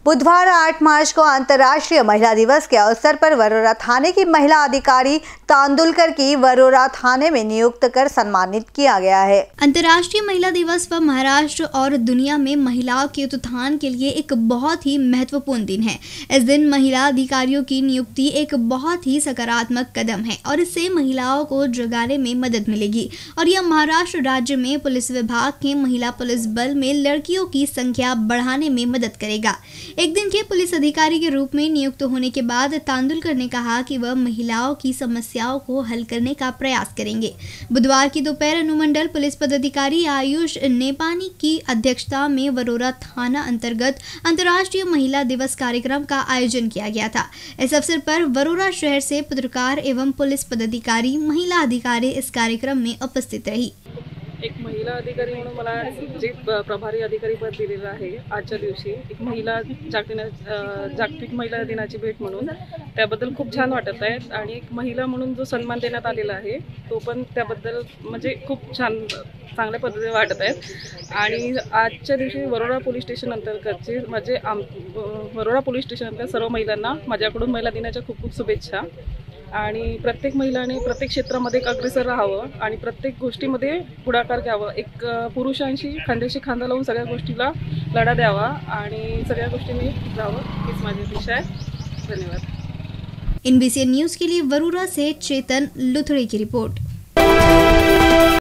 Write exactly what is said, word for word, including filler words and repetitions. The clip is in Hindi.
बुधवार आठ मार्च को अंतर्राष्ट्रीय महिला दिवस के अवसर पर वरोरा थाने की महिला अधिकारी तांदुलकर की वरोरा थाने में नियुक्त कर सम्मानित किया गया है। अंतर्राष्ट्रीय महिला दिवस व महाराष्ट्र और दुनिया में महिलाओं के उत्थान के लिए एक बहुत ही महत्वपूर्ण दिन है। इस दिन महिला अधिकारियों की नियुक्ति एक बहुत ही सकारात्मक कदम है और इससे महिलाओं को जगाने में मदद मिलेगी और यह महाराष्ट्र राज्य में पुलिस विभाग के महिला पुलिस बल में लड़कियों की संख्या बढ़ाने में मदद करेगा। एक दिन के पुलिस अधिकारी के रूप में नियुक्त होने के बाद तांदुलकर ने कहा कि वह महिलाओं की समस्याओं को हल करने का प्रयास करेंगे। बुधवार की दोपहर अनुमंडल पुलिस पदाधिकारी आयुष नेपानी की अध्यक्षता में वरोरा थाना अंतर्गत अंतर्राष्ट्रीय महिला दिवस कार्यक्रम का आयोजन किया गया था। इस अवसर पर वरोरा शहर से पत्रकार एवं पुलिस पदाधिकारी, महिला अधिकारी इस कार्यक्रम में उपस्थित रही। एक महिला अधिकारी म्हणून मला जे प्रभारी अधिकारी पद दिलेलं आहे आजच्या दिवशी एक महिला जागतिक जागतिक महिला दिनाची भेट म्हणून त्याबद्दल खूप छान वाटत आहे आणि एक महिला म्हणून जो सन्मान देण्यात आलेला आहे तो पण त्याबद्दल म्हणजे खूप छान चांगल्या पद्धतीने वाटत आहेत। आणि आजच्या दिवशी वरोरा पोलीस स्टेशन अंतर्गतचे म्हणजे आम वरोरा पोलीस स्टेशनच्या सर्व महिलांना माझ्याकडून महिला दिनाच्या खूप खूप शुभेच्छा। आणि प्रत्येक महिलाने प्रत्येक क्षेत्रामध्ये एक अग्रेसर राहावं आणि प्रत्येक गोष्टीमध्ये पुढाकार घ्यावा, एक पुरुषांशी खांद्याशी खांदा लावून सगळ्या गोष्टीला लढा द्यावा आणि सगळ्या गोष्टींनी जावं, हीच माझी अपेक्षा आहे। धन्यवाद। एनबीसी न्यूज़ के लिए वरोरा से चेतन लुथड़े की रिपोर्ट।